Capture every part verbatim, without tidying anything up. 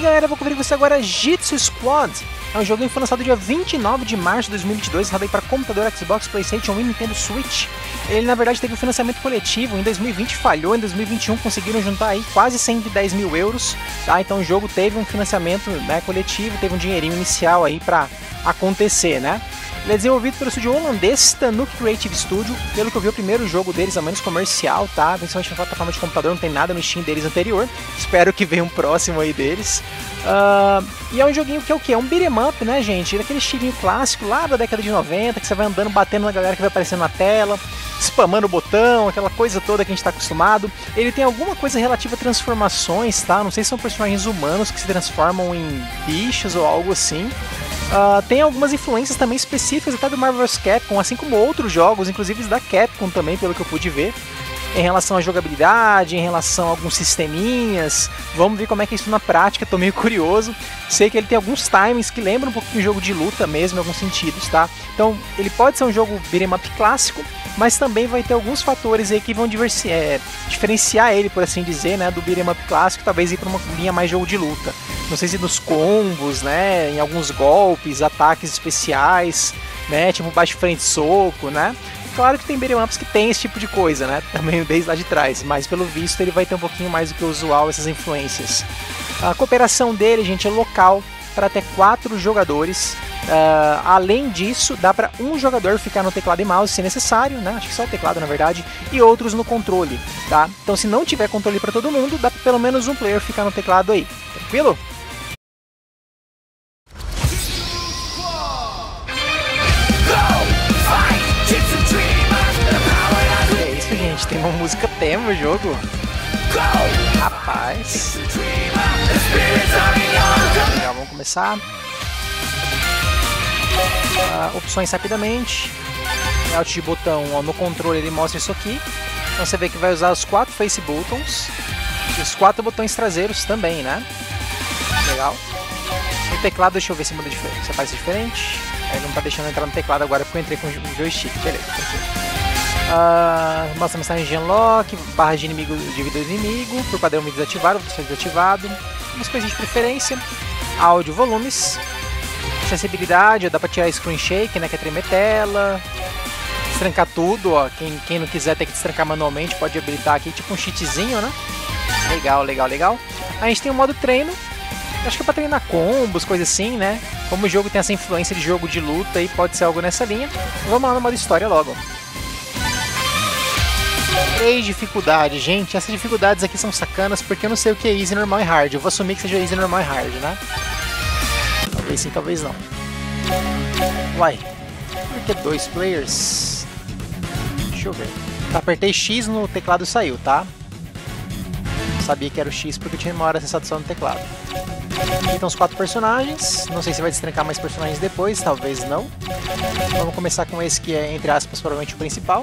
galera, eu vou conferir com você agora Jitsu Squad. É um jogo que foi lançado dia vinte e nove de março de dois mil e vinte e dois, lançado aí para computador, Xbox, Playstation e Nintendo Switch. Ele na verdade teve um financiamento coletivo, em dois mil e vinte falhou, em dois mil e vinte e um conseguiram juntar aí quase cento e dez mil euros, tá? Então o jogo teve um financiamento, né, coletivo, teve um dinheirinho inicial aí para acontecer, né? Ele é desenvolvido pelo estúdio holandês Tanuki Creative Studio. Pelo que eu vi, o primeiro jogo deles, ao menos comercial, tá? Principalmente na plataforma de computador, não tem nada no Steam deles anterior. Espero que venha um próximo aí deles. Uh, e é um joguinho que é o quê? É um beat'em up, né, gente? Daquele estilinho clássico lá da década de noventa, que você vai andando, batendo na galera que vai aparecendo na tela, spamando o botão, aquela coisa toda que a gente tá acostumado. Ele tem alguma coisa relativa a transformações, tá? Não sei se são personagens humanos que se transformam em bichos ou algo assim. Uh, tem algumas influências também específicas até do Marvel versus. Capcom, assim como outros jogos, inclusive da Capcom também, pelo que eu pude ver, em relação à jogabilidade, em relação a alguns sisteminhas. Vamos ver como é que é isso na prática, tô meio curioso. Sei que ele tem alguns timings que lembram um pouquinho de jogo de luta mesmo, em alguns sentidos, tá? Então, ele pode ser um jogo beat'em up clássico, mas também vai ter alguns fatores aí que vão é, diferenciar ele, por assim dizer, né, do beat'em up clássico, talvez ir para uma linha mais jogo de luta. Não sei se nos combos, né, em alguns golpes, ataques especiais, né, tipo baixo frente soco, né? Claro que tem beat'em ups que tem esse tipo de coisa, né, também desde lá de trás, mas pelo visto ele vai ter um pouquinho mais do que o usual, essas influências. A cooperação dele, gente, é local para até quatro jogadores. Uh, além disso, dá para um jogador ficar no teclado e mouse se necessário, né? Acho que só o teclado na verdade, e outros no controle, tá? Então se não tiver controle para todo mundo, dá para pelo menos um player ficar no teclado aí, tranquilo? É isso, gente, tem uma música tema o jogo. Rapaz. Legal, vamos começar. Uh, opções rapidamente. Alt de botão, ó, no controle ele mostra isso aqui. Então você vê que vai usar os quatro face buttons e os quatro botões traseiros também, né? Legal. O teclado, deixa eu ver se muda diferente. Se aparece diferente. Ele não tá deixando entrar no teclado agora porque eu entrei com o joystick. Beleza. Uh, mostra mensagem de unlock, barra de inimigo de vida do inimigo, por padrão me desativar, vou deixar desativado. Umas coisinhas de preferência. Áudio, volumes. Acessibilidade, dá pra tirar screen shake, né, que é tremer tela. Destrancar tudo, ó. Quem, quem não quiser ter que destrancar manualmente pode habilitar aqui, tipo um cheatzinho, né? Legal, legal, legal. A gente tem o modo treino. Acho que é pra treinar combos, coisas assim, né? Como o jogo tem essa influência de jogo de luta e pode ser algo nessa linha. Vamos lá no modo história logo. Três dificuldades, gente. Essas dificuldades aqui são sacanas porque eu não sei o que é easy, normal e hard. Eu vou assumir que seja easy, normal e hard, né? Talvez sim, talvez não. Uai, por que dois players? Deixa eu ver. Tá, apertei X no teclado e saiu, tá? Sabia que era o X porque eu tinha uma hora acessado só no teclado. Aqui estão os quatro personagens. Não sei se vai destrancar mais personagens depois, talvez não. Vamos começar com esse que é, entre aspas, provavelmente o principal.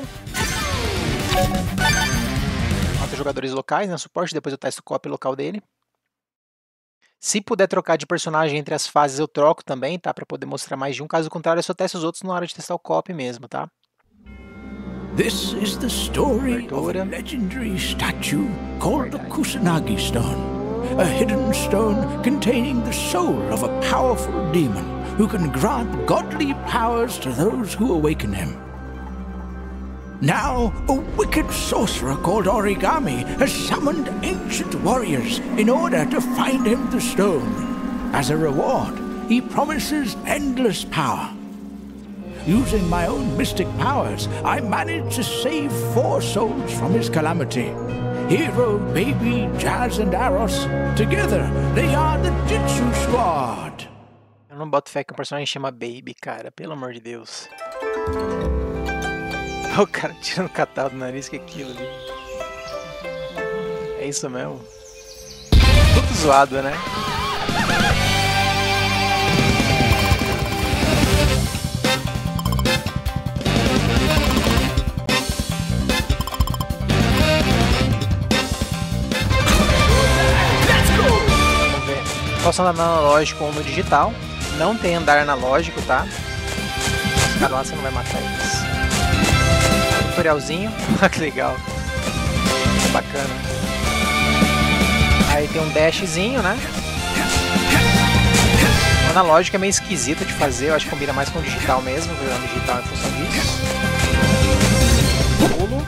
Quatro jogadores locais, né? Suporte, depois eu testo o copy local dele. Se puder trocar de personagem entre as fases, eu troco também, tá? Pra poder mostrar mais de um. Caso contrário, eu só testo os outros na hora de testar o copy mesmo, tá? This is the story of a legendary statue called the Kusanagi Stone, a hidden stone containing the soul of a powerful demon who can grant godly powers to those who awaken him. Now, a wicked sorcerer called Origami has summoned ancient warriors in order to find him the stone. As a reward, he promises endless power. Using my own mystic powers, I managed to save four souls from his calamity. Hero, Baby, Jazz and Aros, together they are the Jitsu Squad. Eu não boto fé que um personagem chama Baby, cara, pelo amor de Deus. O cara tirando o catarro do nariz, que é aquilo ali. É isso mesmo. Tudo zoado, né? Vamos ver. Posso andar no analógico ou no digital. Não tem andar analógico, tá? Os caras lá você não vai matar eles. Tutorialzinho, que legal, bacana. Aí tem um dashzinho, né? O analógico é meio esquisito de fazer, eu acho que combina mais com o digital mesmo, virando digital em função disso. Pulo.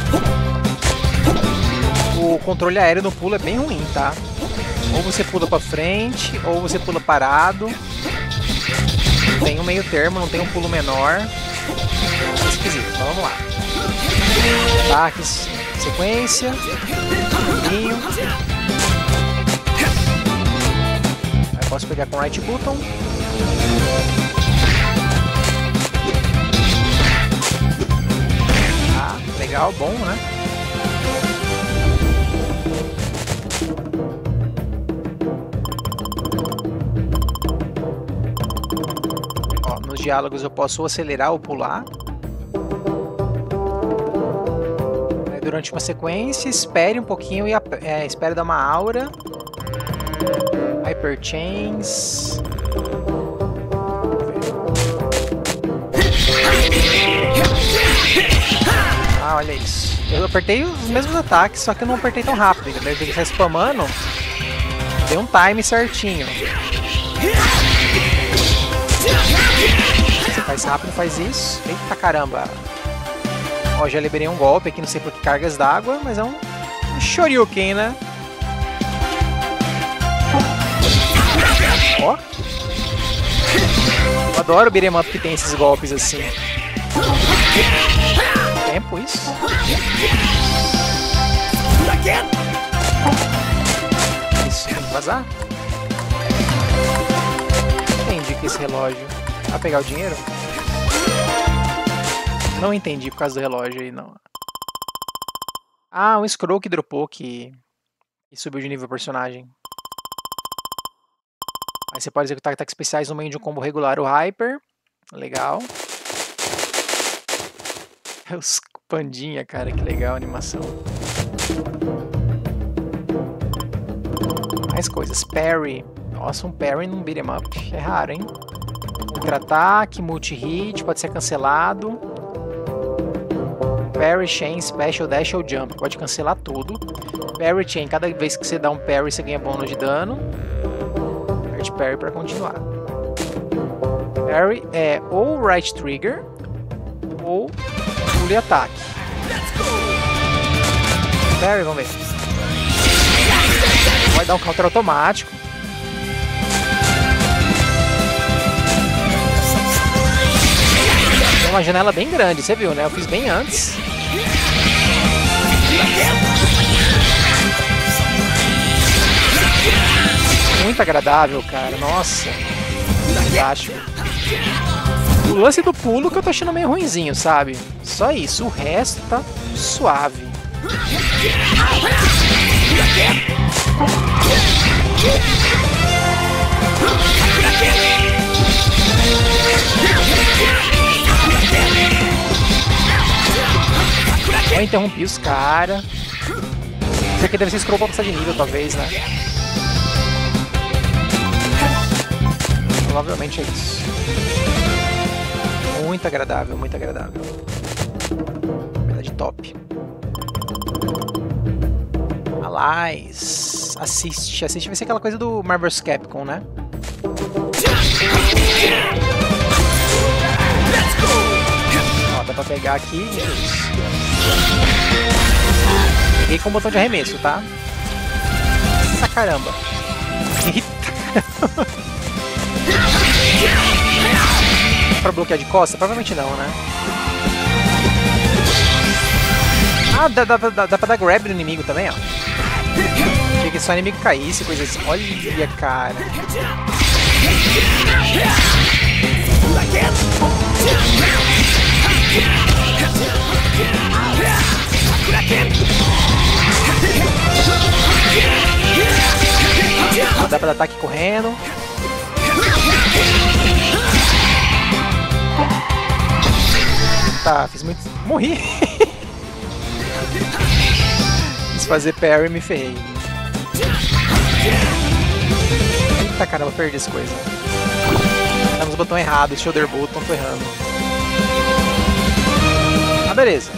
O controle aéreo no pulo é bem ruim, tá? Ou você pula pra frente, ou você pula parado. Tem um meio termo, não tem um pulo menor. É esquisito, então vamos lá. Ataques, sequência. Pulinho. Aí posso pegar com right button. Ah, legal, bom, né? Nos diálogos eu posso acelerar ou pular. Aí, durante uma sequência, espere um pouquinho e é, espere dar uma aura. Hyper Chains. Ah, olha isso. Eu apertei os mesmos ataques, só que eu não apertei tão rápido. Em vez de estar spamando, deu um time certinho. Você faz rápido, faz isso. Eita caramba. Ó, já liberei um golpe aqui, não sei por que cargas d'água, mas é um, um Shoryuken, né? Ó. Eu adoro o beat'em up que tem esses golpes assim. Tempo isso. Isso, tem que vazar. Entendi que esse relógio... Vai pegar o dinheiro? Não entendi por causa do relógio aí, não. Ah, um scroll que dropou que... que subiu de nível o personagem. Aí você pode executar ataques especiais no meio de um combo regular ou hyper. Legal. Os pandinha, cara, que legal a animação. Mais coisas. Parry. Nossa, um parry num beat'em up. É raro, hein? Contra-ataque, multi-hit, pode ser cancelado. Parry, chain, special, dash ou jump. Pode cancelar tudo. Parry, chain. Cada vez que você dá um parry, você ganha bônus de dano. Aperte parry para continuar. Parry é ou right trigger ou pule ataque. Parry, vamos ver. Vai dar um counter automático. Tem uma janela bem grande, você viu, né? Eu fiz bem antes. Muito agradável, cara. Nossa. Fantástico. O lance do pulo que eu tô achando meio ruinzinho, sabe? Só isso. O resto tá suave. Eu interrompi os caras. Isso aqui deve ser scroll pra passar de nível, talvez, né? Provavelmente é isso. Muito agradável, muito agradável. Verdade top. Aliás, assiste. Assiste vai ser aquela coisa do Marvel's Capcom, né? Ó, dá pra pegar aqui. Peguei com o botão de arremesso, tá? Nossa, caramba. Eita. Pra bloquear de costa? Provavelmente não, né? Ah, dá, dá, dá, dá pra dar grab no inimigo também, ó. Achei que só o inimigo caísse, coisa assim. Olha, cara. Dá pra dar ataque correndo. Tá, fiz muito... Morri! Quis fazer parry e me ferrei. Eita caramba, perdi essa coisa. Tá nos botões errados, shoulder button, tô errando. Ah, beleza.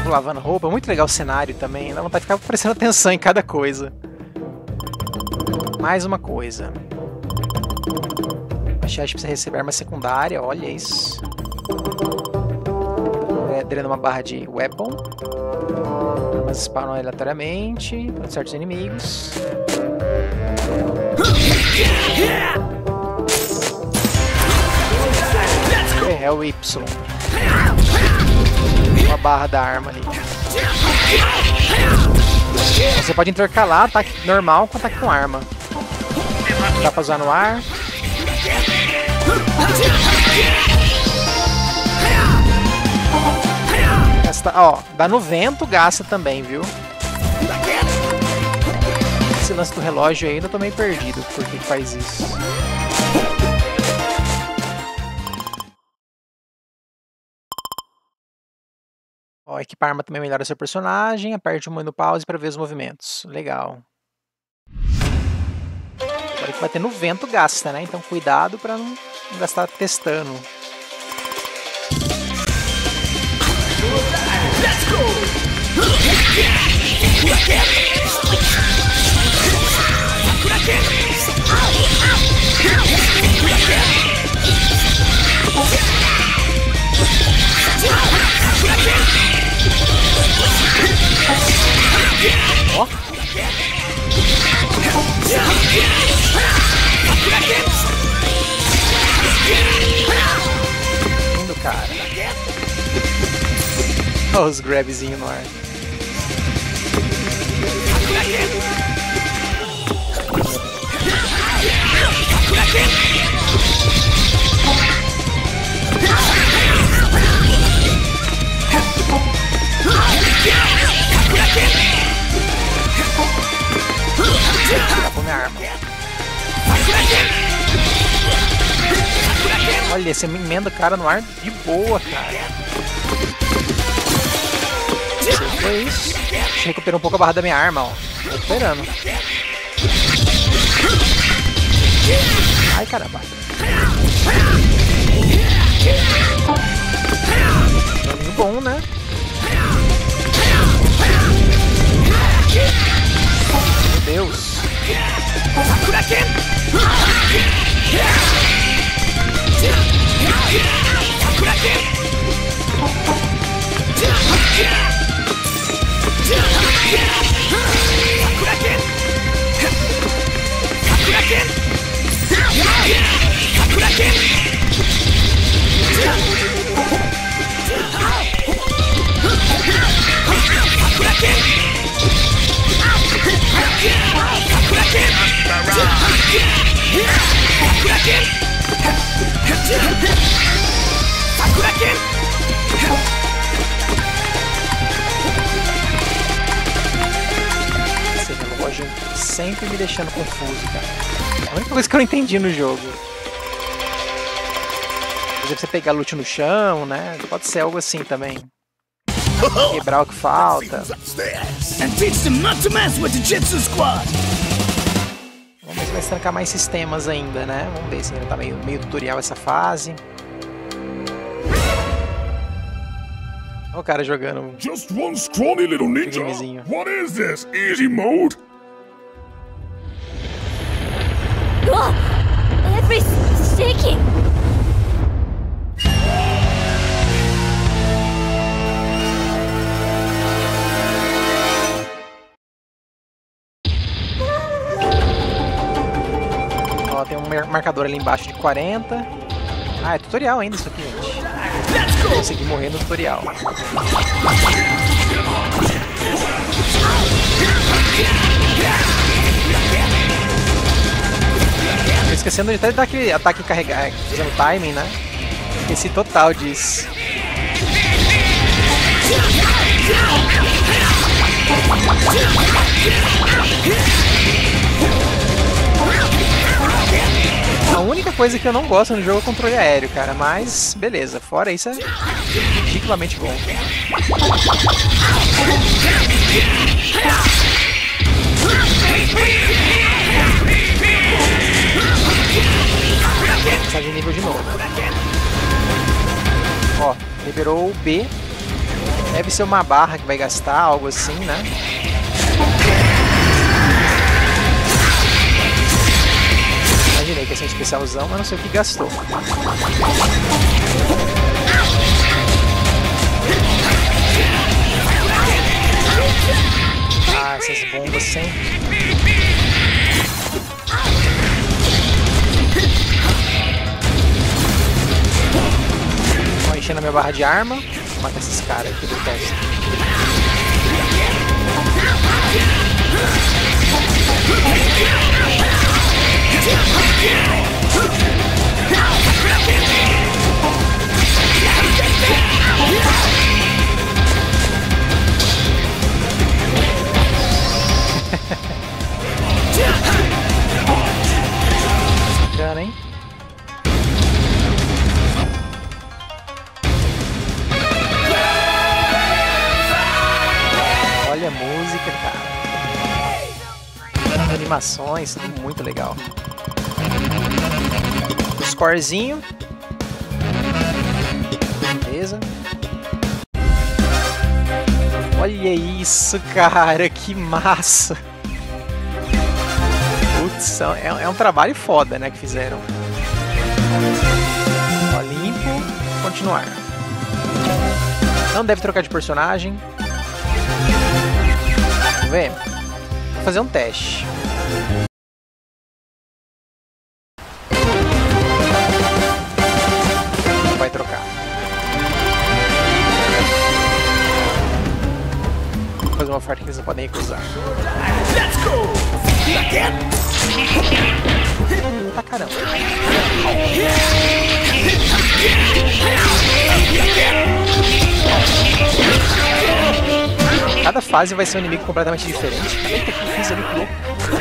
povo lavando roupa. Muito legal o cenário também. Dá vontade de ficar prestando atenção em cada coisa. Mais uma coisa. A chat precisa receber arma secundária. Olha isso. É, drena uma barra de weapon. Armas spawnam aleatoriamente para certos inimigos. É o Y. Uma barra da arma ali. Você pode intercalar ataque normal com ataque com arma. Dá pra usar no ar. Gasta, ó, dá no vento, gasta também, viu? Esse lance do relógio aí, ainda tô meio perdido. Por que que faz isso? Ó, equipar arma também melhora seu personagem. Aperte o menu pause para ver os movimentos. Legal. Agora que bater no vento gasta, né? Então cuidado para não gastar testando. Ó. Lindo, cara. Olha os grabzinhos no ar. Acabou minha arma. Olha, você me emenda o cara no ar de boa, cara. Você foi isso. Deixa eu recuperar um pouco a barra da minha arma, ó. Tô recuperando. Ai, caramba. Daninho bom, né? Meu Deus. Esse relógio sempre me deixando confuso, cara. É a única coisa que eu não entendi no jogo. Por exemplo, você pegar loot no chão, né? Pode ser algo assim também. Quebrar o que falta. Vamos ver se vai estancar mais sistemas ainda, né? Vamos ver se ainda tá meio, meio tutorial essa fase. Olha o cara jogando. Just one scrawny little ninja. What is this? Easy mode? Oh, everything's shaking. Ó, tem um marcador ali embaixo de quarenta. Ah, é tutorial ainda isso aqui, gente. Consegui morrer no tutorial. Tô esquecendo de até dar aquele ataque carregar, fazendo timing, né? Esqueci total disso. A única coisa que eu não gosto no jogo é o controle aéreo, cara, mas beleza, fora isso é ridiculamente bom. Passar de nível de novo. Ó, liberou o B. Deve ser uma barra que vai gastar, algo assim, né? Imaginei que ia ser um especialzão, mas não sei o que gastou. Ah, essas bombas sempre. Vou enchendo a minha barra de arma. Vou matar esses caras aqui do teste. Bacana, hein? Olha a música, cara. As animações, tudo muito legal. O scorezinho. Beleza. Olha isso, cara, que massa. Putz, é, é um trabalho foda, né, que fizeram. Ó, limpo, continuar. Não deve trocar de personagem. Vamos ver? Vou fazer um teste. Vai trocar. Vou fazer uma oferta que eles não podem recusar. Let's go! Tá caramba. Cada fase vai ser um inimigo completamente diferente. Eita, que eu fiz ali, que louco.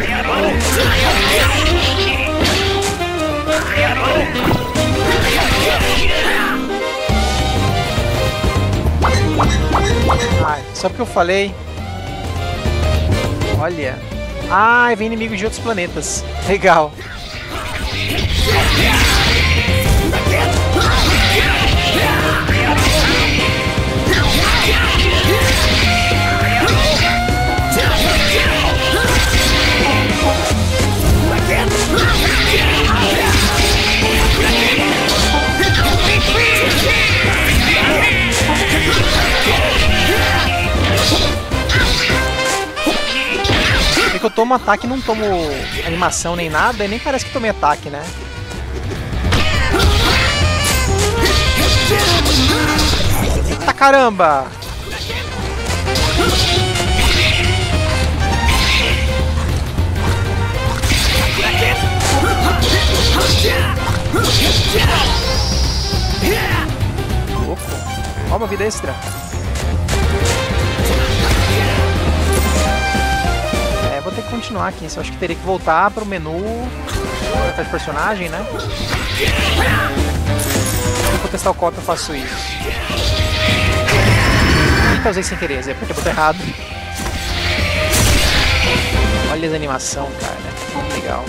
Ai, só porque eu falei. Olha. Ah, vem inimigo de outros planetas. Legal. É que eu tomo ataque e não tomo animação nem nada, e nem parece que tomei ataque, né? Eita caramba! Louco! Ó, uma vida extra! Vou ter que continuar aqui, eu acho que teria que voltar para o menu de personagem, né? Se eu testar o copy eu faço isso. Eita, usei sem querer, Zé, porque eu botei errado. Olha as animação, cara, que legal.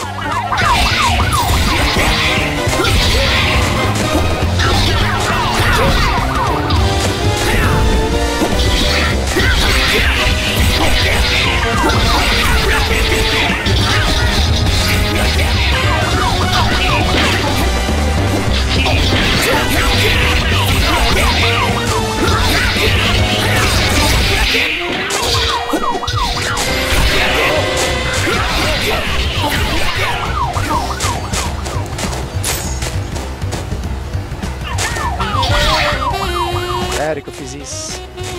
Sério que eu fiz isso?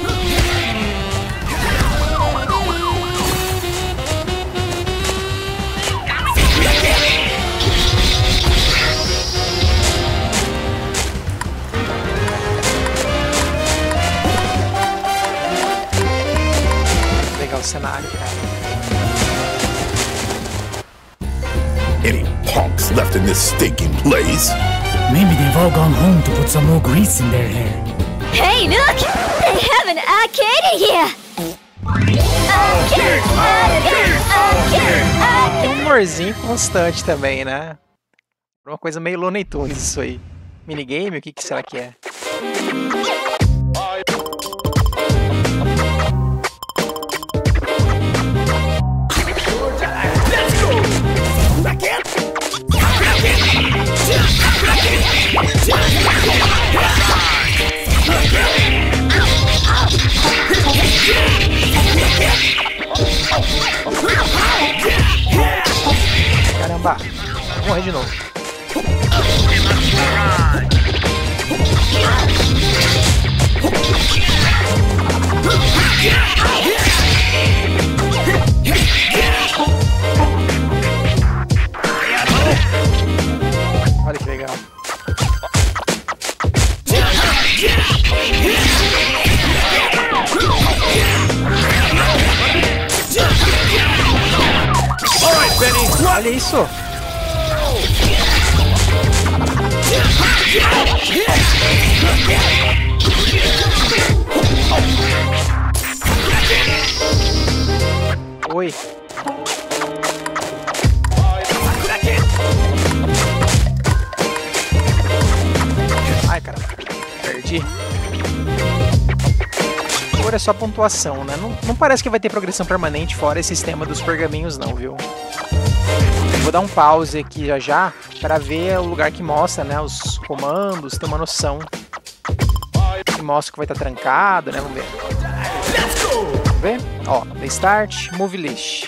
Legal o cenário, cara. Any punks left in this stinking place? Maybe they've all gone home to put some more grease in their hair. Hey, look! They have an arcade in here! Arcade! Arcade! Arcade! Arcade! Um humorzinho constante também, né? Uma coisa meio Looney Tunes isso aí. Minigame? O que, que será que é? de novo. Olha que legal. Olha isso! Oi. Ai, cara, perdi. Agora é só pontuação, né? Não, não parece que vai ter progressão permanente fora esse sistema dos pergaminhos, não, viu? Vou dar um pause aqui já já para ver o lugar que mostra, né, os comandos, ter uma noção. Que mostra que vai estar trancado, né? Vamos ver. Vamos ver? Ó, The Start, Move List.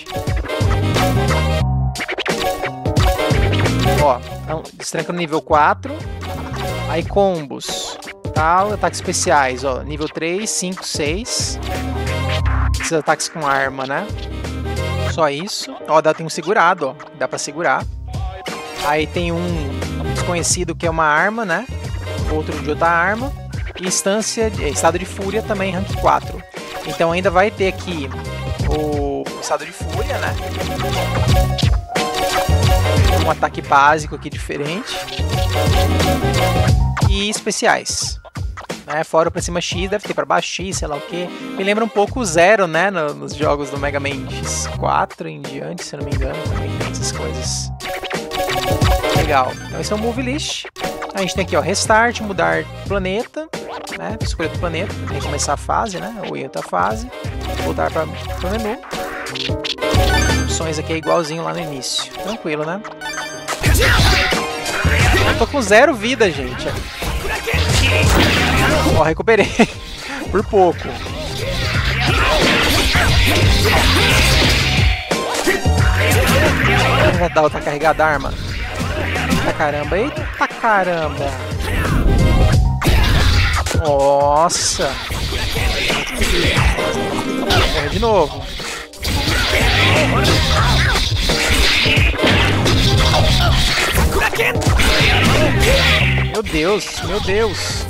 Ó, destranca no nível quatro. Aí combos, tal, ataques especiais, ó, nível três, cinco, seis. Esses ataques com arma, né? Só isso. Ó, dá, tem um segurado, ó. Dá pra segurar. Aí tem um desconhecido que é uma arma, né? Outro de outra arma. E instância, estado de fúria também, rank quatro. Então ainda vai ter aqui o estado de fúria, né? Um ataque básico aqui diferente. E especiais. Né? Fora pra cima X, deve ter pra baixo X, sei lá o que. Me lembra um pouco o Zero, né? No, nos jogos do Mega Man X quatro em diante, se eu não me engano. Também tem essas coisas. Legal. Então esse é o Move List. A gente tem aqui, ó, Restart, mudar planeta. Né? Escolha do planeta. Recomeçar a fase, né? Ou em outra fase. Voltar para o menu. Opções aqui é igualzinho lá no início. Tranquilo, né? Eu tô com zero vida, gente. Ó, recuperei. Por pouco. Já dá outra carregada a arma. Eita caramba, eita caramba. Nossa. Morre de novo. Meu Deus, meu Deus.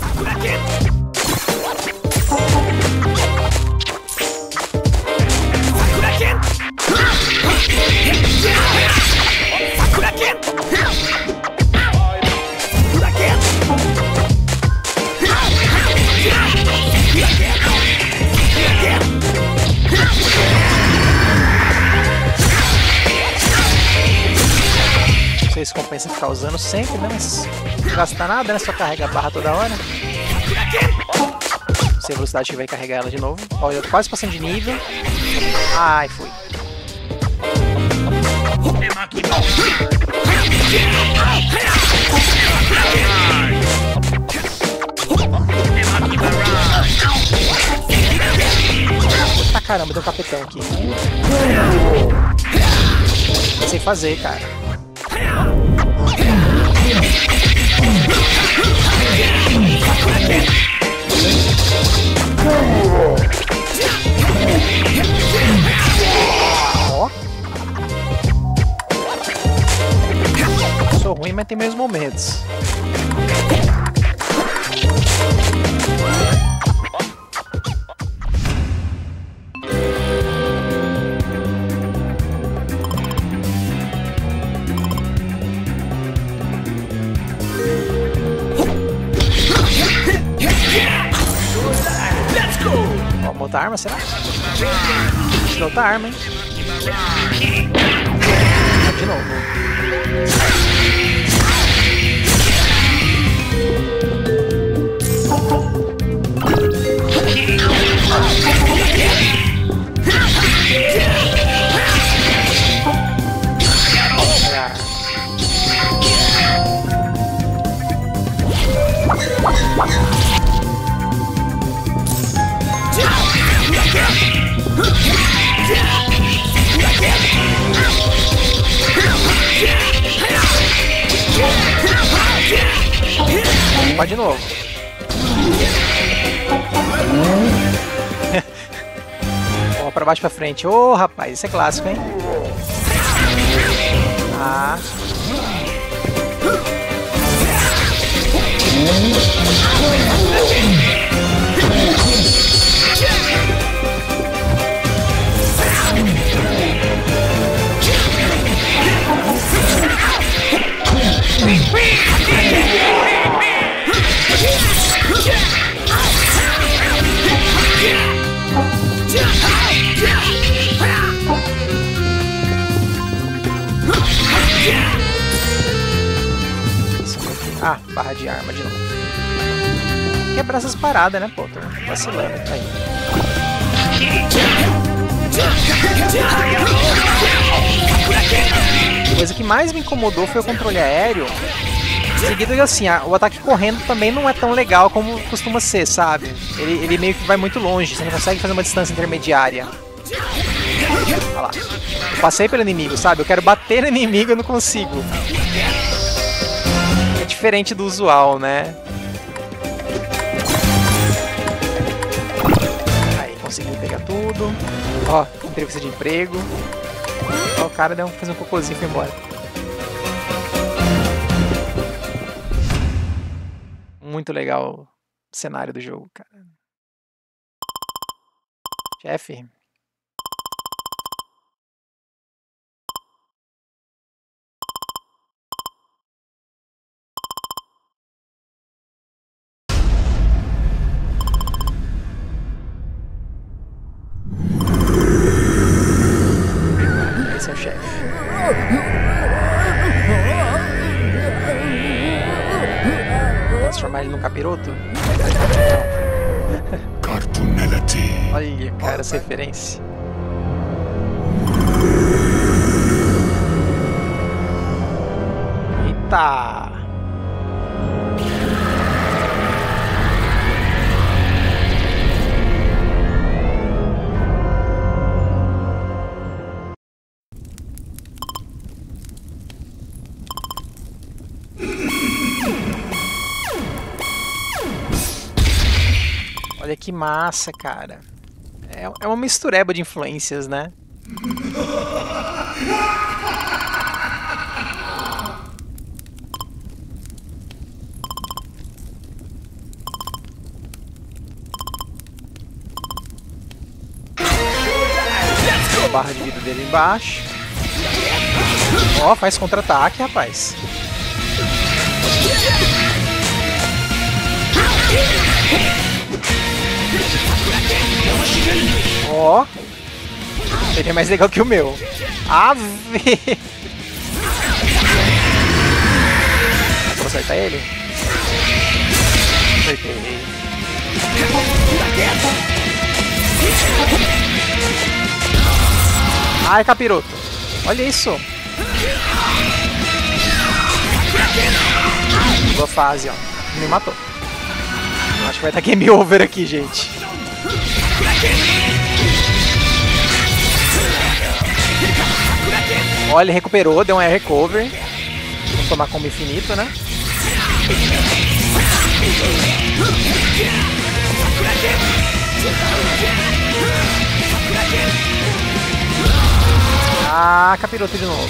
Não sei se compensa ficar usando sempre, né? Mas não gasta nada, né? Só carrega a barra toda hora. Se a velocidade que vai carregar ela de novo. Ó, eu tô quase passando de nível. Ai, fui. Ah, caramba, deu um capetão aqui. Não sei fazer, cara. Ó. Sou ruim, mas tem meus momentos. Outra arma, será? Deixa outra arma, hein? De novo. de novo. Ó, pra baixo pra frente. Ô, oh, rapaz, isso é clássico, hein? Ah. Ah, barra de arma de novo. Quebrar essas paradas, né, pô? Tô vacilando. Aí. A coisa que mais me incomodou foi o controle aéreo. Seguido que assim, a, o ataque correndo também não é tão legal como costuma ser, sabe? Ele, ele meio que vai muito longe, você não consegue fazer uma distância intermediária. Olha lá. Eu passei pelo inimigo, sabe? Eu quero bater no inimigo e eu não consigo. É diferente do usual, né? Aí, consegui pegar tudo. Ó, entrevista de emprego. Ó, o cara deu um, fez um cocôzinho e foi embora. Muito legal o cenário do jogo, cara. Chefe. Esse é o chefe. Transformar ele num capiroto? Olha, cara, essa referência. Eita! Olha que massa, cara. É, é uma mistureba de influências, né? A barra de vida dele embaixo. Ó, faz contra-ataque, rapaz. Ó, oh, ele é mais legal que o meu. Ave! Vou acertar ele? Acertei. Ai, capiroto. Olha isso. Boa fase, ó. Me matou. Acho que vai estar game over aqui, gente. Olha, ele recuperou, deu um air recover. Vou tomar como infinito, né? Ah, capiroto de novo.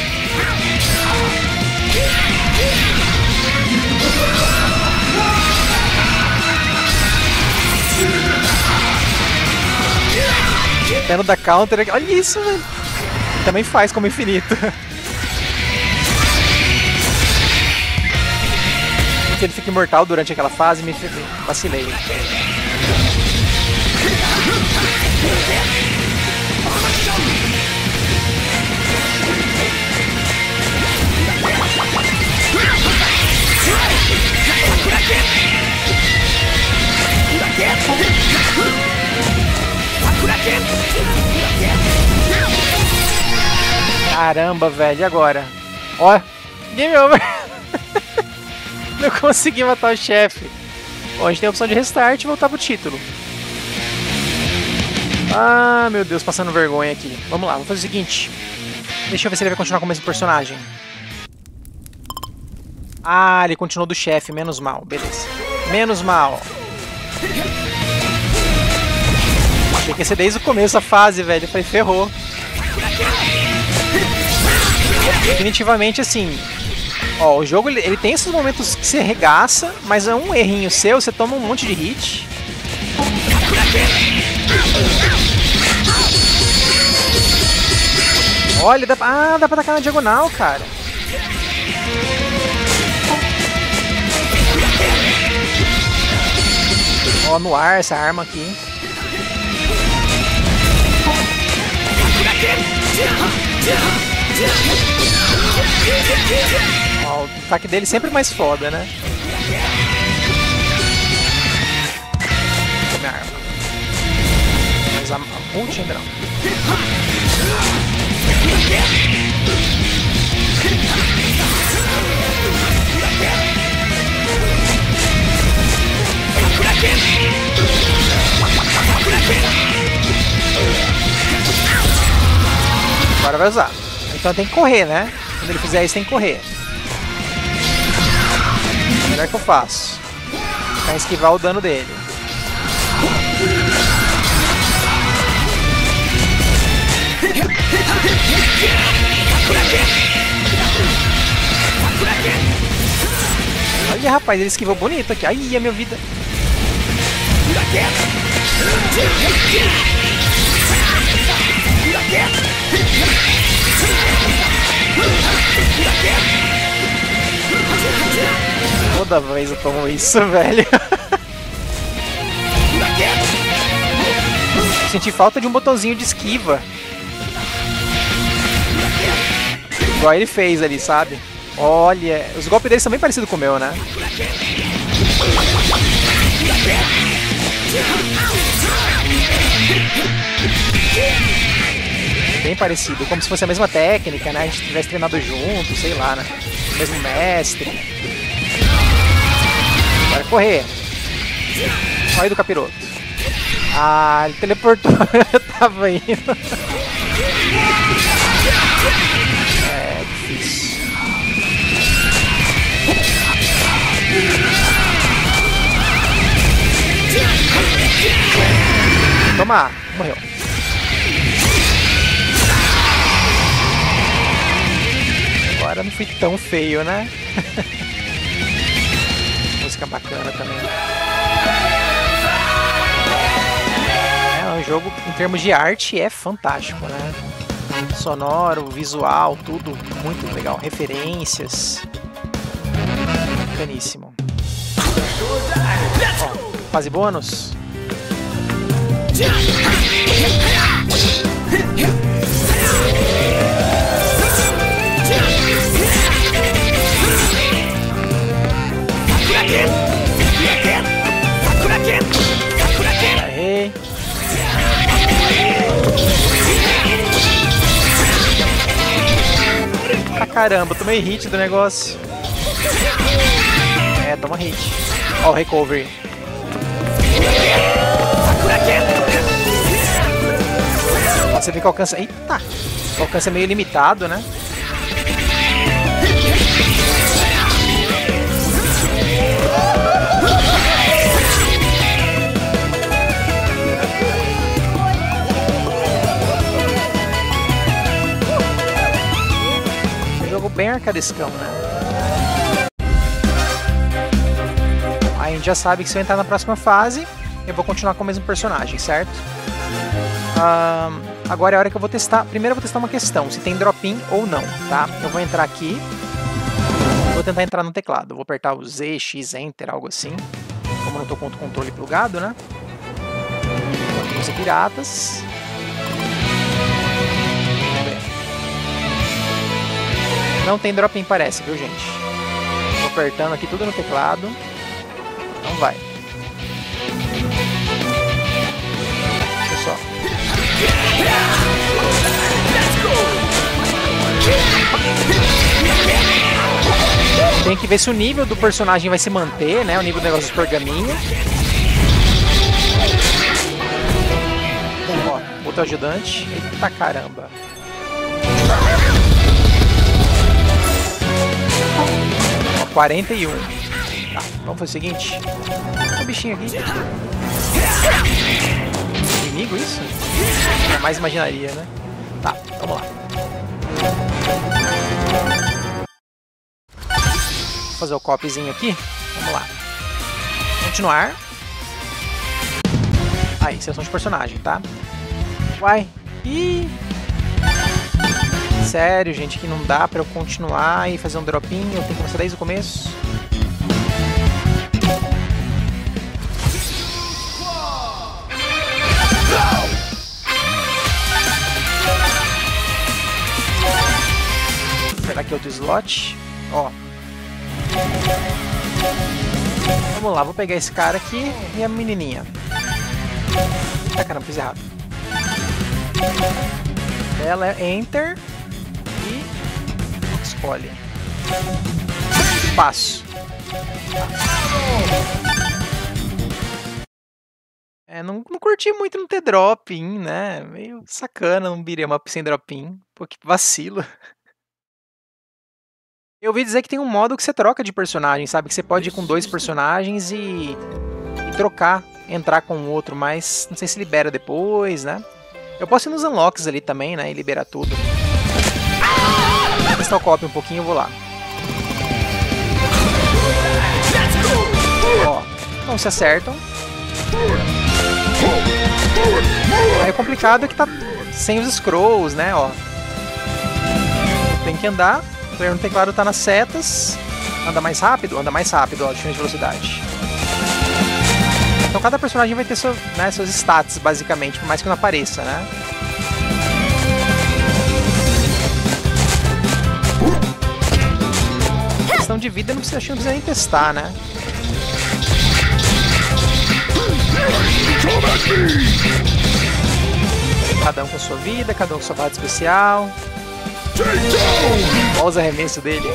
Tendo da counter aqui. Olha isso, velho. Também faz como infinito. Se ele fica imortal durante aquela fase, me vacilei. Caramba, velho, e agora? Ó, game over. Não consegui matar o chefe. Bom, a gente tem a opção de restart e voltar pro título. Ah, meu Deus, passando vergonha aqui. Vamos lá, vamos fazer o seguinte. Deixa eu ver se ele vai continuar com o mesmo personagem. Ah, ele continuou do chefe, menos mal, beleza. Menos mal. Tem que ser desde o começo a fase, velho. Eu falei, ferrou. Definitivamente, assim... Ó, o jogo, ele, ele tem esses momentos que você regaça, mas é um errinho seu, você toma um monte de hit. Olha, dá, ah, dá pra atacar na diagonal, cara. Ó, no ar essa arma aqui. Ó, o ataque dele sempre mais foda, né? Minha arma. Mas a, a ult ainda não. Agora vai usar. Então tem que correr, né? Quando ele fizer isso, tem que correr. Melhor que eu faço. Pra esquivar o dano dele. Olha, rapaz, ele esquivou bonito aqui. Ai, a minha vida. Toda vez eu tomo isso, velho. Senti falta de um botãozinho de esquiva. Igual ele fez ali, sabe? Olha, os golpes deles são bem parecidos com o meu, né? Bem parecido, como se fosse a mesma técnica, né? A gente tivesse treinado junto, sei lá, né? O mesmo mestre. Bora correr. Olha do capiroto. Ah, ele teleportou. Eu tava indo. É difícil. Toma, morreu. Agora não fui tão feio, né? Música bacana também. É, o jogo, em termos de arte, é fantástico, né? Sonoro, visual, tudo muito legal. Referências. Bacaníssimo. Ó, fase bônus. Aê. Ah, caramba, tomei hit do negócio. É, toma hit. Ó, o recovery. Você vê que o alcance... Eita! O alcance é meio limitado, né? Um jogo bem arcadescão, né? Aí a gente já sabe que se eu entrar na próxima fase, eu vou continuar com o mesmo personagem, certo? Um, agora é a hora que eu vou testar. Primeiro eu vou testar uma questão, se tem drop-in ou não, tá? Eu vou entrar aqui. Vou tentar entrar no teclado. Eu vou apertar o Z, X, Enter, algo assim. Como eu não tô com o controle plugado, né? Vamos ser piratas. Não tem drop-in, parece, viu, gente? Vou apertando aqui tudo no teclado. Não vai. Deixa só. Tem que ver se o nível do personagem vai se manter, né? O nível do negócio dos pergaminhos. Ó, outro ajudante. Eita caramba. quarenta e um. Tá, vamos fazer o seguinte. Tem um bichinho aqui. Inimigo isso? Mais imaginaria, né? Tá, vamos lá. Vou fazer o copyzinho aqui. Vamos lá. Continuar. Aí, seleção de personagem, tá? Uai. Ih. Sério, gente, que não dá pra eu continuar e fazer um dropinho. Eu tenho que começar desde o começo. Vou pegar aqui outro slot. Ó. Vamos lá, vou pegar esse cara aqui e a menininha. Ah, caramba, fiz errado. Ela é Enter e escolhe. Passo. É, não, não curti muito não ter drop-in, né? Meio sacana um beat'em up sem drop-in. Pô, que vacilo. Eu ouvi dizer que tem um modo que você troca de personagem, sabe? Que você pode ir com dois personagens e, e trocar, entrar com o outro, mas não sei se libera depois, né? Eu posso ir nos unlocks ali também, né? E liberar tudo. Vou testar o co-op um pouquinho, eu vou lá. Ó, não se acertam. Aí o complicado é que tá sem os scrolls, né? Ó. Tem que andar. O player no teclado tá nas setas. Anda mais rápido? Anda mais rápido, ó, diferente de velocidade. Então cada personagem vai ter seu, né, seus stats, basicamente, por mais que não apareça, né? Questão de vida não precisa, acho que não precisa nem testar, né? Cada um com sua vida, cada um com sua barra especial. Olha os arremessos dele.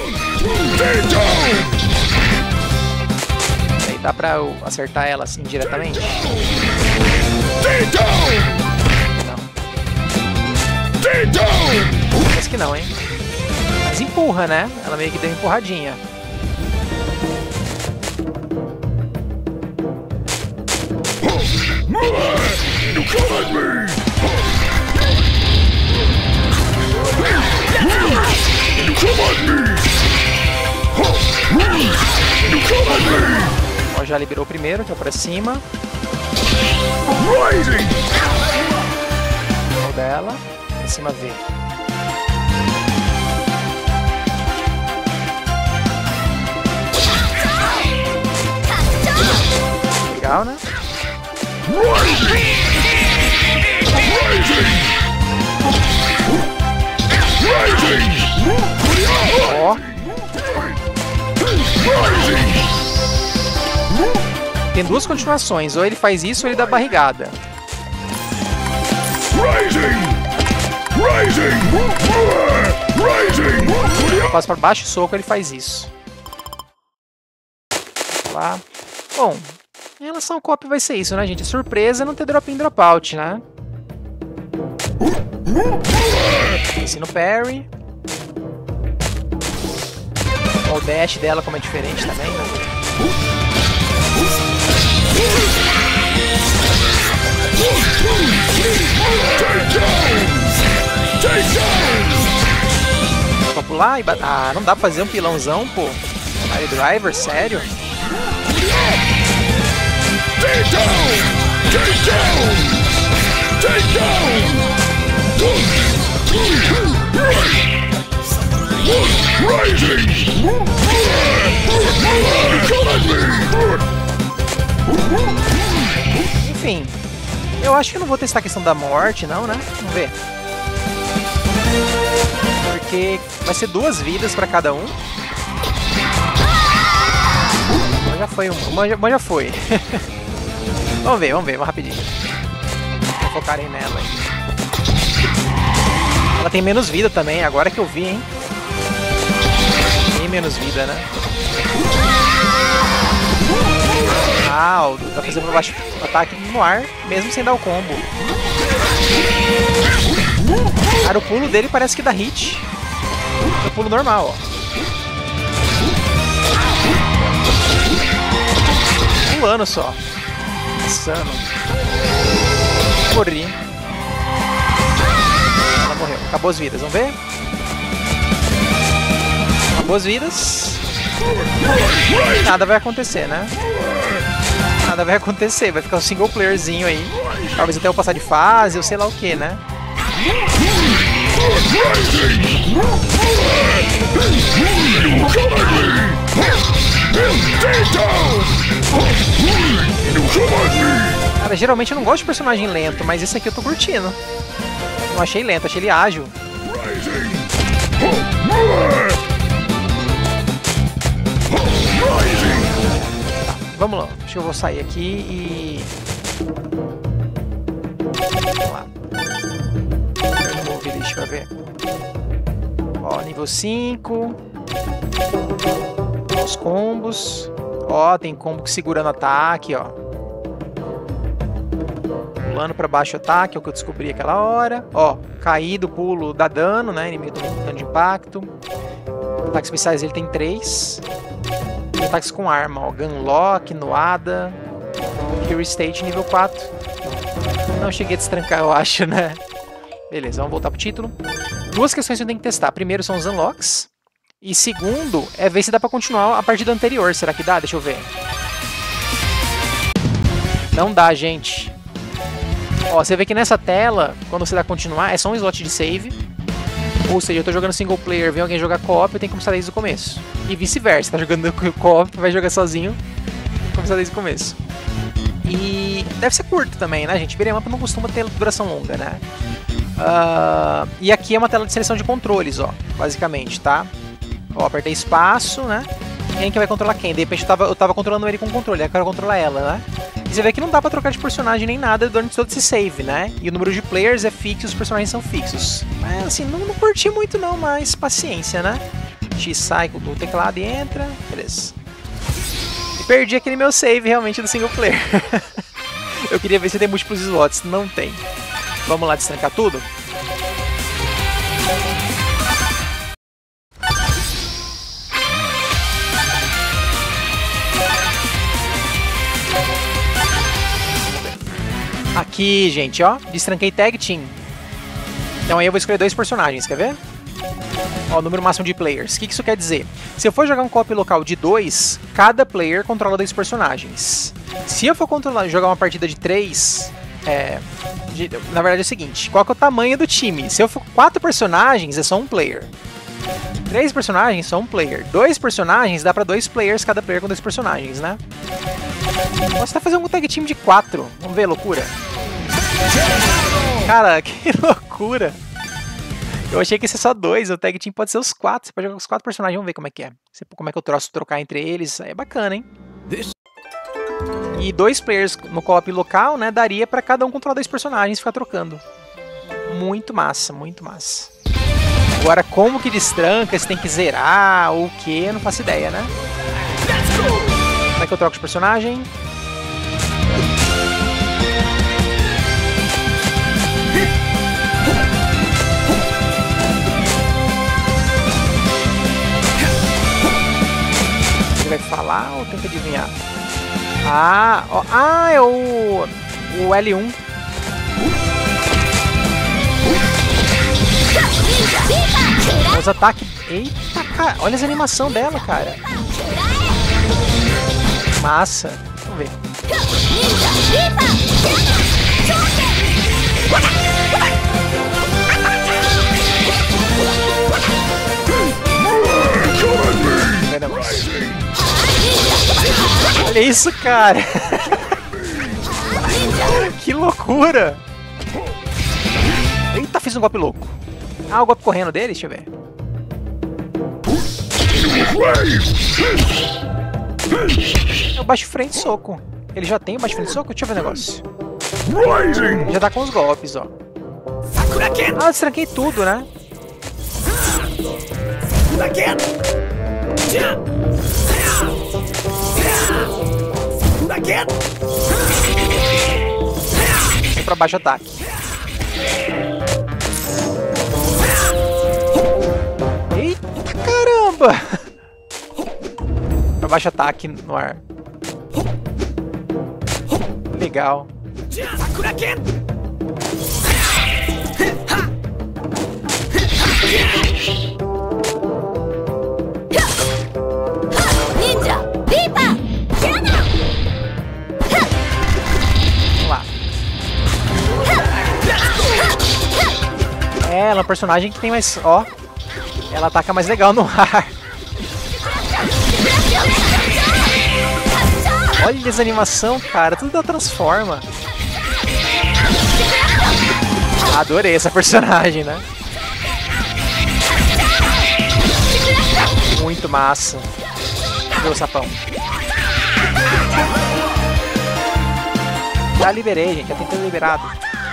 Aí dá pra eu acertar ela assim diretamente? Não. Parece que não, hein? Mas empurra, né? Ela meio que deu uma empurradinha. You come at me! You come at me! You come at me! Ó, já liberou o primeiro, que é pra cima. Rising! O dela, pra cima V. Legal, né? Rising! Rising! Ó. Tem duas continuações, ou ele faz isso ou ele dá barrigada. Rising! Rising! Rising! Passa pra baixo, soco, ele faz isso. Lá. Bom, em relação ao co-op vai ser isso, né, gente? Surpresa não ter drop-in drop-out, né? Ensino parry. O dash dela como é diferente também, né? Pra pular e bater. Ah, não dá pra fazer um pilãozão, pô. Mario Driver, sério? Take down! Take down! Take down! Rising! Come at me! Enfim, eu acho que eu não vou testar a questão da morte, não, né? Vamos ver. Porque vai ser duas vidas pra cada um. Uma já foi, uma já, uma já foi. Vamos ver, vamos ver, vamos rapidinho. Vou focar aí nela. Ela tem menos vida também, agora que eu vi, hein? Tem menos vida, né? Ah, o tá fazendo pra baixo ataque no ar, mesmo sem dar o combo. Cara, o pulo dele parece que dá hit. É o pulo normal, ó. pulando só. Insano. Morri. Ela morreu. Acabou as vidas, vamos ver? Acabou as vidas. Nada vai acontecer, né? Nada vai acontecer, vai ficar um single playerzinho aí. Talvez até eu passar de fase, ou sei lá o que, né? Cara, geralmente eu não gosto de personagem lento, mas esse aqui eu tô curtindo. Não achei lento, achei ele ágil. Tá, vamos lá, acho que eu vou sair aqui e... Vamos lá. Vamos ver, deixa eu ver. Ó, nível cinco. Os combos. Ó, tem combo que segura no ataque, ó. Pulando pra baixo ataque, é o que eu descobri aquela hora. Ó, cair do pulo dá dano, né? Inimigo toma dano de impacto. Ataques especiais ele tem três. Ataques com arma, ó. Gunlock, Noada. Fury State nível quatro. Não cheguei a destrancar, eu acho, né? Beleza, vamos voltar pro título. Duas questões que eu tenho que testar. Primeiro são os unlocks. E segundo é ver se dá pra continuar a partida anterior. Será que dá? Deixa eu ver. Não dá, gente. Ó, você vê que nessa tela, quando você dá continuar, é só um slot de save. Ou seja, eu tô jogando single player, vem alguém jogar co-op, eu tenho que começar desde o começo. E vice-versa, tá jogando co-op, vai jogar sozinho, começar desde o começo. E deve ser curto também, né, gente? Beat'em up não costuma ter duração longa, né? Uh, e aqui é uma tela de seleção de controles, ó, basicamente, tá? Ó, apertei espaço, né? Quem que vai controlar quem? De repente eu tava, eu tava controlando ele com o controle, eu quero controlar ela, né? E você vê que não dá pra trocar de personagem nem nada durante todo esse save, né? E o número de players é fixo, os personagens são fixos. Mas assim, não, não curti muito não, mas paciência, né? X sai do teclado e entra, beleza. E perdi aquele meu save realmente do single player. Eu queria ver se tem múltiplos slots, não tem. Vamos lá destrancar tudo? Aqui, gente, ó, destranquei Tag Team. Então aí eu vou escolher dois personagens, quer ver? Ó, número máximo de players. O que isso quer dizer? Se eu for jogar um co-op local de dois, cada player controla dois personagens. Se eu for controlar, jogar uma partida de três, é, de, na verdade é o seguinte, qual que é o tamanho do time? Se eu for quatro personagens, é só um player. Três personagens, só um player. Dois personagens, dá pra dois players, cada player com dois personagens, né? Posso até fazer um tag team de quatro. Vamos ver, loucura. Cara, que loucura. Eu achei que ia ser só dois. O tag team pode ser os quatro. Você pode jogar com os quatro personagens. Vamos ver como é que é. Como é que eu troço trocar entre eles. É bacana, hein? E dois players no co-op local, né? Daria pra cada um controlar dois personagens e ficar trocando. Muito massa, muito massa. Agora, como que destranca? Se tem que zerar ou o que? Eu não faço ideia, né? Como é que eu troco de personagem? Ele vai falar ou tem que adivinhar? Ah, ó, ah, é o, o L um. Os ataques... Eita, cara, olha as animações dela, cara. Massa. Vamos ver. Olha isso, cara. Que loucura. Eita, fiz um golpe louco. Ah, o golpe correndo dele, deixa eu ver. É o baixo frente soco. Ele já tem o baixo frente soco? Deixa eu ver o negócio. Ele já tá com os golpes, ó. Ah, eu destranquei tudo, né? Vou pra baixo ataque. Eita caramba! Pra baixo ataque no ar. Legal. Ninja! Viva! Vamos lá. É, ela é uma personagem que tem mais... Ó, ela ataca mais legal no ar. Olha essa animação, cara. Tudo ela transforma. Adorei essa personagem, né? Muito massa. Cadê o sapão? Já liberei, gente. Já tem tudo liberado.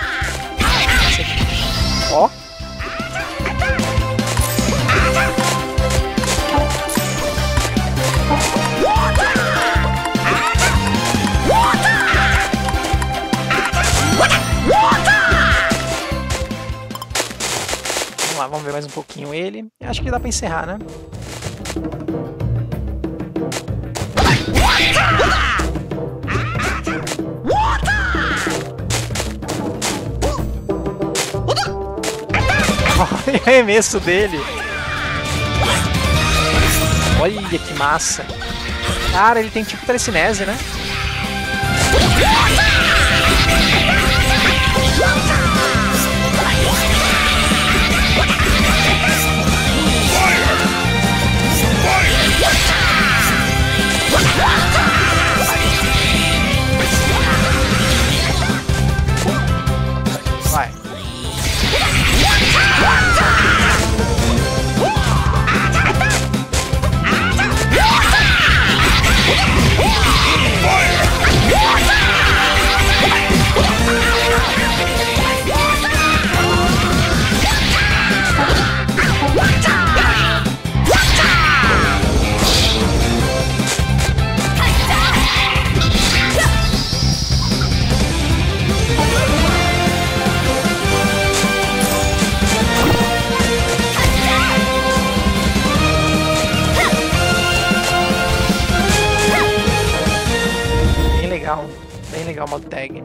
Ó. Vamos lá, vamos ver mais um pouquinho ele. Acho que dá pra encerrar, né? Olha o arremesso dele. Olha que massa. Cara, ele tem tipo telecinese, né? Vai. Bem legal o modo tag.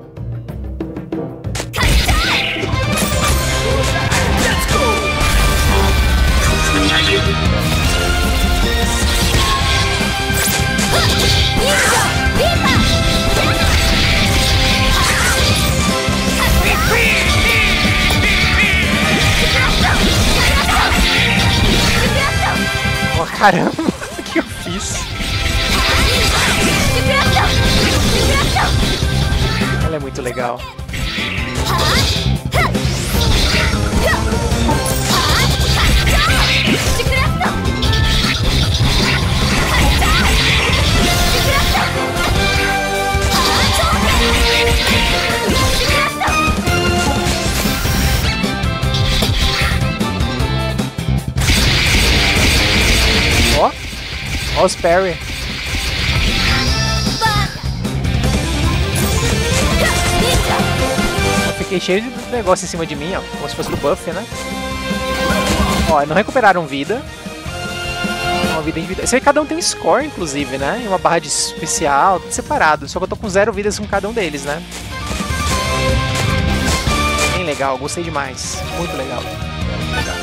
Oh, caramba, o que eu fiz? Ela é muito legal. Ó, ó os parry. Fiquei cheio de negócio em cima de mim, ó, como se fosse do buff, né? Ó, não recuperaram vida. Uma vida individual. Esse aí cada um tem um score, inclusive, né? E uma barra de especial, tudo separado. Só que eu tô com zero vidas com cada um deles, né? Bem legal, gostei demais. Muito legal. legal.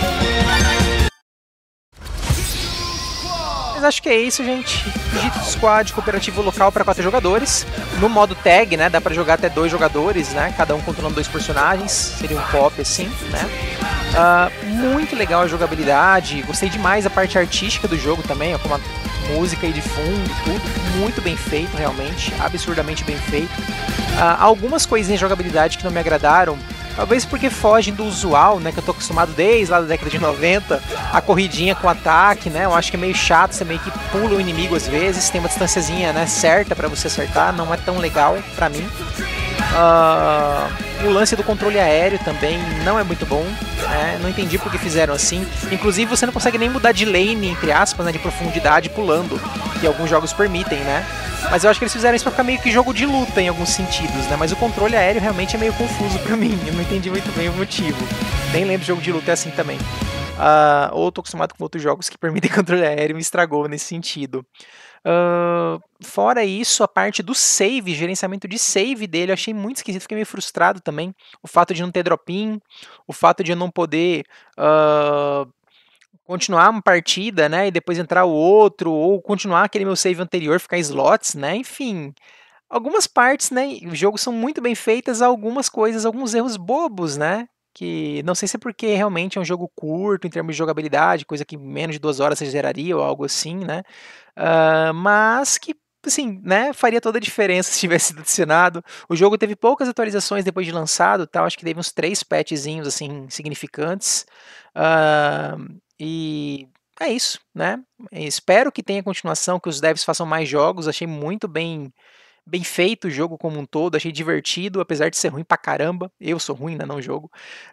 Mas acho que é isso, gente. Jiu-Jitsu Squad cooperativo local para quatro jogadores. No modo tag, né? Dá pra jogar até dois jogadores, né? Cada um controlando dois personagens. Seria um co-op assim, né? Uh, muito legal a jogabilidade. Gostei demais da parte artística do jogo também, ó, com uma música aí de fundo e tudo. Muito bem feito, realmente. Absurdamente bem feito. Uh, algumas coisinhas de jogabilidade que não me agradaram. Talvez porque fogem do usual, né, que eu tô acostumado desde lá da década de noventa, a corridinha com ataque, né, eu acho que é meio chato, você meio que pula o inimigo às vezes, tem uma distânciazinha, né, certa pra você acertar, não é tão legal pra mim. Uh, o lance do controle aéreo também não é muito bom, né, não entendi porque fizeram assim, inclusive você não consegue nem mudar de lane, entre aspas, né, de profundidade pulando, que alguns jogos permitem, né. Mas eu acho que eles fizeram isso pra ficar meio que jogo de luta em alguns sentidos, né? Mas o controle aéreo realmente é meio confuso pra mim. Eu não entendi muito bem o motivo. Nem lembro de jogo de luta é assim também. Uh, ou tô acostumado com outros jogos que permitem controle aéreo e me estragou nesse sentido. Uh, fora isso, a parte do save, gerenciamento de save dele, eu achei muito esquisito, fiquei meio frustrado também. O fato de não ter drop-in, o fato de eu não poder uh, continuar uma partida, né, e depois entrar o outro, ou continuar aquele meu save anterior, ficar slots, né, enfim. Algumas partes, né, o jogo são muito bem feitas, algumas coisas, alguns erros bobos, né, que não sei se é porque realmente é um jogo curto em termos de jogabilidade, coisa que em menos de duas horas você zeraria ou algo assim, né, uh, mas que, assim, né, faria toda a diferença se tivesse sido adicionado. O jogo teve poucas atualizações depois de lançado, tá, acho que teve uns três patchzinhos, assim, significantes, uh, e é isso, né, espero que tenha continuação, que os devs façam mais jogos, achei muito bem bem feito o jogo como um todo, achei divertido, apesar de ser ruim pra caramba. Eu sou ruim, né, não o jogo.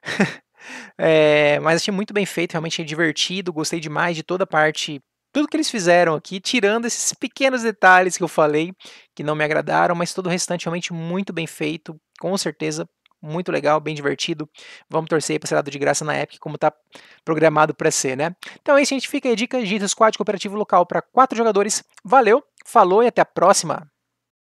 é, mas achei muito bem feito, realmente achei divertido, gostei demais de toda a parte, tudo que eles fizeram aqui, tirando esses pequenos detalhes que eu falei, que não me agradaram, mas todo o restante realmente muito bem feito, com certeza, muito legal, bem divertido. Vamos torcer para ser dado de graça na Epic, como tá programado para ser, né? Então é isso, gente, fica aí a dica, G T A Squad cooperativo local para quatro jogadores. Valeu, falou e até a próxima!